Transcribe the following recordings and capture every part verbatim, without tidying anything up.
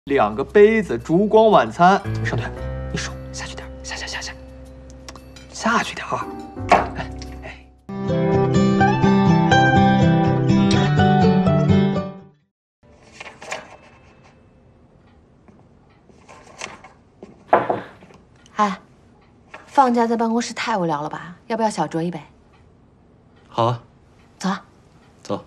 两个杯子，烛光晚餐。盛队，你手下去点，下下下下，下去点儿。哎哎。 哎，放假在办公室太无聊了吧？要不要小酌一杯？ 好啊， 走啊。 走。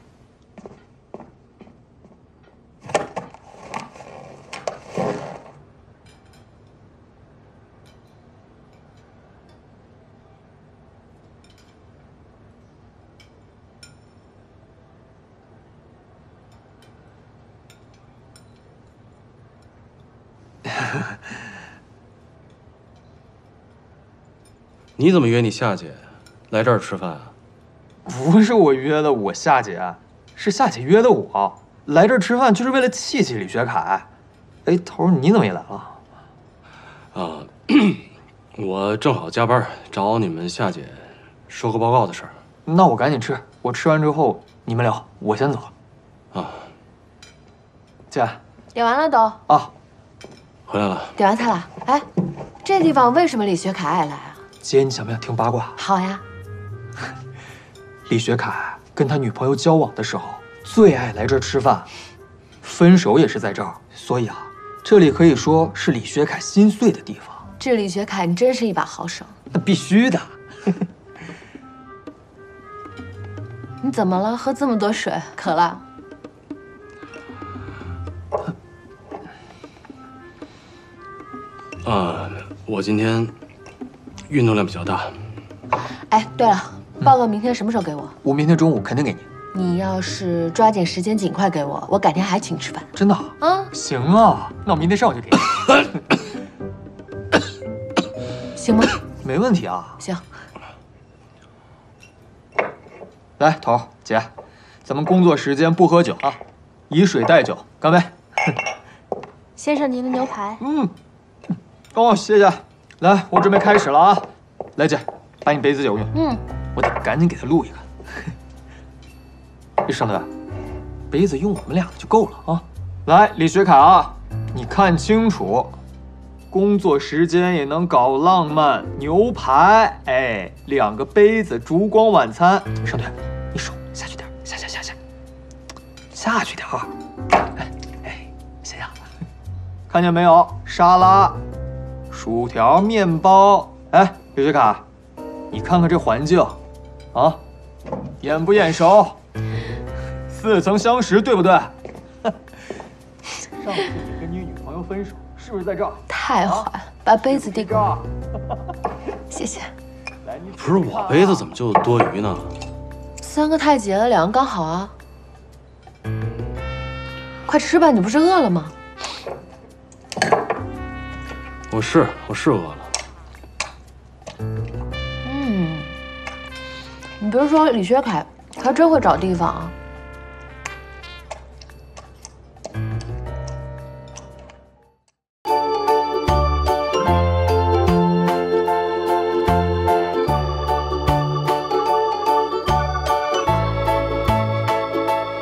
你怎么约你夏姐来这儿吃饭啊？ 不是我约的我夏姐，是夏姐约的我来这儿吃饭，就是为了气气李学凯。哎，头儿你怎么也来了？ 啊，我正好加班，找你们夏姐说个报告的事儿。 那我赶紧吃，我吃完之后你们聊，我先走。 啊， 姐， 点完了都啊， 回来了。 点完菜了。哎，这地方为什么李学凯爱来啊？ 姐，你想不想听八卦？ 好呀。 李学凯跟他女朋友交往的时候，最爱来这儿吃饭，分手也是在这儿。所以啊，这里可以说是李学凯心碎的地方。 这李学凯，你真是一把好手。 那必须的。 你怎么了？喝这么多水，渴了？ 啊，我今天运动量比较大。 哎，对了，报告明天什么时候给我？ 我明天中午肯定给你。 你要是抓紧时间，尽快给我，我改天还请吃饭。 真的？ 啊， 行啊，那我明天上午就给你。 行吗？ 没问题啊。 行。 来，头儿姐，咱们工作时间不喝酒啊，以水代酒，干杯。 先生，您的牛排。 嗯。哦，谢谢。来，我准备开始了啊。来，姐，把你杯子借我用。 嗯。 我得赶紧给他录一个。盛队，杯子用我们俩的就够了啊！来，李学凯啊，你看清楚，工作时间也能搞浪漫，牛排，哎，两个杯子，烛光晚餐。盛队，你手下去点，下下下下，下去点儿。哎哎，行呀，看见没有？沙拉、薯条、面包。哎，李学凯，你看看这环境，啊，眼不眼熟？ 似曾相识，对不对？上次你跟你女朋友分手，是不是在这儿？ 太坏了，把杯子递给我。谢谢。 不是我杯子怎么就多余呢？ 三个太结了，两个刚好啊。快吃吧，你不是饿了吗？ 我是我是饿了。 嗯，你别说李学凯，他真会找地方啊。